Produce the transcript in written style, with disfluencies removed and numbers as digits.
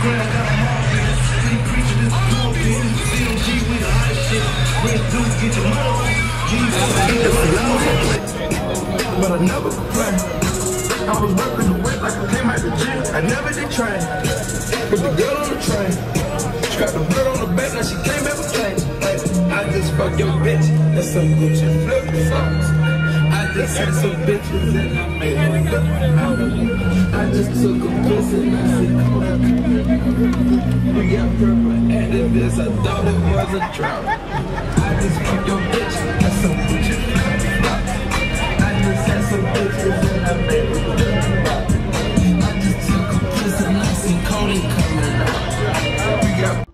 But I never complained. I was working the wet like I came out the gym. I never did train. Put the girl on the train. She got the blood on the back, now she can't ever claim. I just fuck your bitch. That's some Gucci flip flops. I just had some bitches and I made her look. I just took a piss and I said, we got purple activists. I thought it was a drought. I just fuck your bitch. That's some Gucci flip flops. I just had some bitches and I made her look. I just took a piss and I seen Cody coming out. We got